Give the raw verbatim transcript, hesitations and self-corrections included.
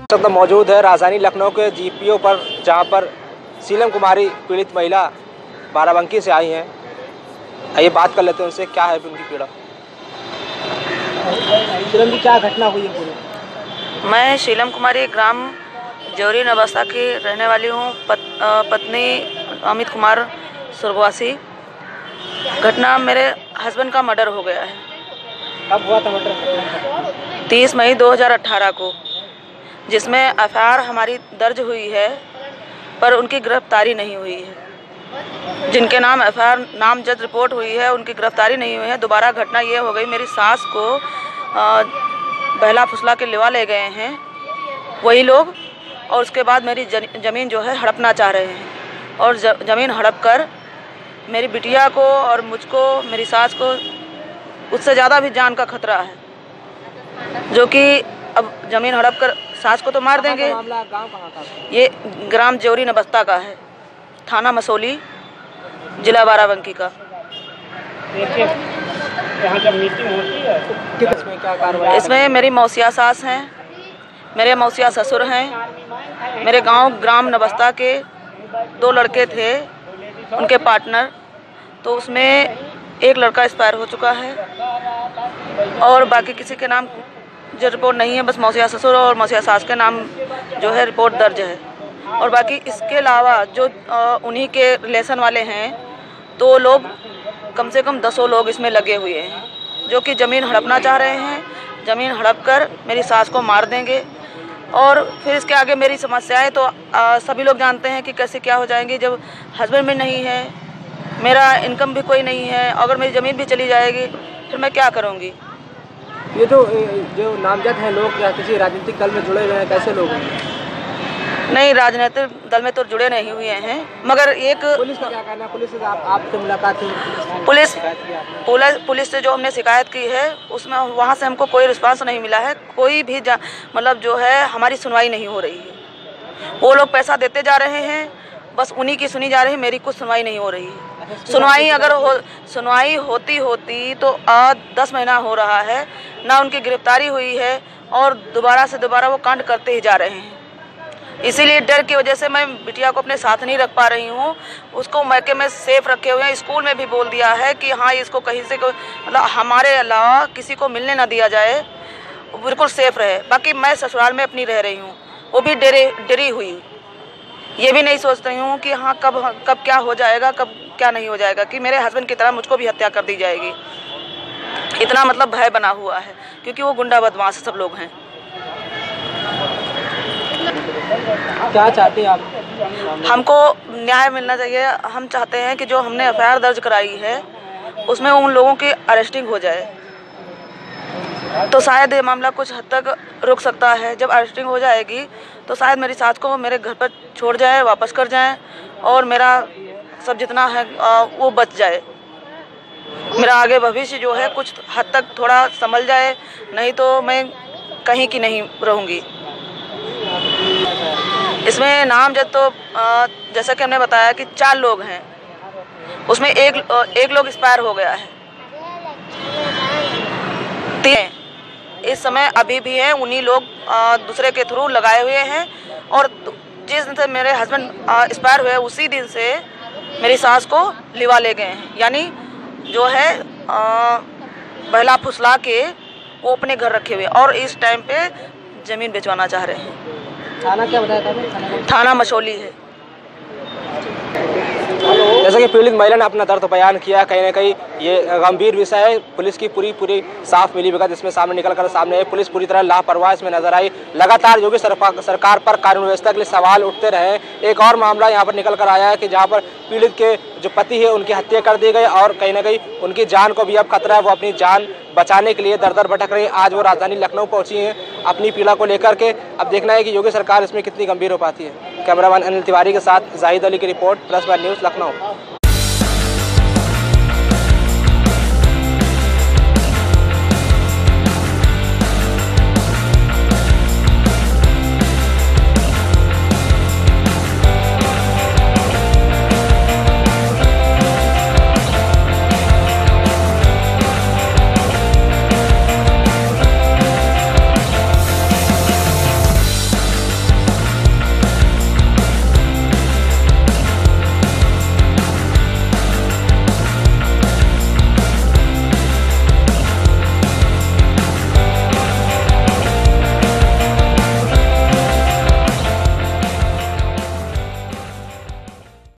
तो मौजूद है राजधानी लखनऊ के जीपीओ पर, जहां पर शीलम कुमारी पीड़ित महिला बाराबंकी से आई हैं। आइए बात कर लेते हैं उनसे, क्या है उनकी पीड़ा। शीलम की क्या घटना हुई है पूरी? मैं शीलम कुमारी ग्राम जौहरी नवासा की रहने वाली हूँ। पत, पत्नी अमित कुमार स्वर्गवासी। घटना, मेरे हस्बैंड का मर्डर हो गया है। कब हुआ था मर्डर? तीस मई दो हज़ार अठारह को, जिसमें एफ आई आर हमारी दर्ज हुई है पर उनकी गिरफ्तारी नहीं हुई है। जिनके नाम एफ आई आर नामजद रिपोर्ट हुई है उनकी गिरफ्तारी नहीं हुई है। दोबारा घटना ये हो गई, मेरी सास को आ, बहला फुसला के लिवा ले गए हैं वही लोग, और उसके बाद मेरी ज़मीन जो है हड़पना चाह रहे हैं। और ज़मीन हड़प कर मेरी बिटिया को और मुझको, मेरी सास को उससे ज़्यादा भी जान का खतरा है, जो कि अब ज़मीन हड़प कर सास को तो मार देंगे। मामला गांव कहाँ का? ये ग्राम जौहरी नवासा का है, थाना मसौली, जिला बाराबंकी का। यहाँ जब मीटिंग होती है तो इसमें क्या कार्रवाई? इसमें मेरी मौसिया सास हैं, मेरे मौसिया ससुर हैं, मेरे गांव ग्राम नवासा के दो लड़के थे, उनके पार्टनर। तो उसमें एक लड़का एक्सपायर हो चुका है और बाकी किसी के नाम जो रिपोर्ट नहीं है, बस मौसिया ससुर और मौसिया सास के नाम जो है रिपोर्ट दर्ज है। और बाकी इसके अलावा जो उन्हीं के रिलेशन वाले हैं, तो लोग कम से कम दसों लोग इसमें लगे हुए हैं, जो कि ज़मीन हड़पना चाह रहे हैं। ज़मीन हड़प कर मेरी सास को मार देंगे। और फिर इसके आगे मेरी समस्याएं तो आ, सभी लोग जानते हैं कि कैसे क्या हो जाएंगी। जब हस्बैंड भी नहीं है, मेरा इनकम भी कोई नहीं है, अगर मेरी ज़मीन भी चली जाएगी फिर मैं क्या करूँगी। ये जो जो नामजद हैं लोग, या किसी राजनीतिक दल में जुड़े हुए हैं, कैसे लोग हैं? नहीं, राजनीतिक दल में तो जुड़े नहीं हुए हैं, मगर एक पुलिस का क्या कहना है? पुलिस से आप आपसे मुलाकात हुई? पुलिस पुलिस पुलिस से जो हमने शिकायत की है उसमें वहाँ से हमको कोई रिस्पांस नहीं मिला है। कोई भी मतलब जो है हमारी सुनवाई नहीं हो रही है। वो लोग पैसा देते जा रहे हैं, बस उन्हीं की सुनी जा रही है, मेरी कुछ सुनवाई नहीं हो रही है। सुनवाई अगर हो सुनवाई होती होती तो आज दस महीना हो रहा है, ना उनकी गिरफ्तारी हुई है और दोबारा से दोबारा वो कांड करते ही जा रहे हैं। इसीलिए डर की वजह से मैं बिटिया को अपने साथ नहीं रख पा रही हूँ। उसको मैके में सेफ रखे हुए हैं। स्कूल में भी बोल दिया है कि हाँ, इसको कहीं से मतलब हमारे अलावा किसी को मिलने ना दिया जाए, बिल्कुल सेफ रहे। बाकी मैं ससुराल में अपनी रह रही हूँ, वो भी डरे डरी हुई। ये भी नहीं सोच रही हूँ कि हाँ कब कब क्या हो जाएगा, कब क्या नहीं हो जाएगा, कि मेरे हस्बैंड की तरह मुझको भी हत्या कर दी जाएगी। इतना मतलब भय बना हुआ है, क्योंकि वो गुंडा बदमाश सब लोग हैं। क्या चाहते हैं आप? हमको न्याय मिलना चाहिए। हम चाहते हैं कि जो हमने एफ आई आर दर्ज कराई है उसमें उन लोगों की अरेस्टिंग हो जाए, तो शायद ये मामला कुछ हद तक रुक सकता है। जब अरेस्टिंग हो जाएगी तो शायद मेरी सास को मेरे घर पर छोड़ जाए, वापस कर जाए, और मेरा सब जितना है वो बच जाए। मेरा आगे भविष्य जो है कुछ हद तक थोड़ा संभल जाए, नहीं तो मैं कहीं की नहीं रहूँगी। इसमें नामजद तो जैसा कि हमने बताया कि चार लोग हैं, उसमें एक एक लोग एक्सपायर हो गया है। तीन इस समय अभी भी हैं, उन्हीं लोग दूसरे के थ्रू लगाए हुए हैं। और जिस दिन से मेरे हस्बैंड एक्सपायर हुए उसी दिन से मेरी सास को लिवा ले गए हैं, यानी जो है बहला फुसला के वो अपने घर रखे हुए, और इस टाइम पे ज़मीन बेचवाना चाह रहे हैं। थाना क्या बताया था? थाना मसौली है। जैसा कि पीड़ित महिला ने अपना दर्द बयान किया, कहीं ना कहीं ये गंभीर विषय है। पुलिस की पूरी पूरी साफ मिली भगत इसमें सामने निकल कर सामने है। पुलिस पूरी तरह लापरवाह इसमें नजर आई। लगातार योगी सरकार पर कानून व्यवस्था के लिए सवाल उठते रहे। एक और मामला यहाँ पर निकल कर आया है कि जहाँ पर पीड़ित के जो पति है उनकी हत्या कर दी गई, और कहीं ना कहीं उनकी जान को भी अब खतरा है। वो अपनी जान बचाने के लिए दर दर भटक रही है। आज वो राजधानी लखनऊ पहुंची हैं अपनी पीड़ा को लेकर के। अब देखना है कि योगी सरकार इसमें कितनी गंभीर हो पाती है। कैमरामैन अनिल तिवारी के साथ जाहिद अली की report, plus one news Lucknow.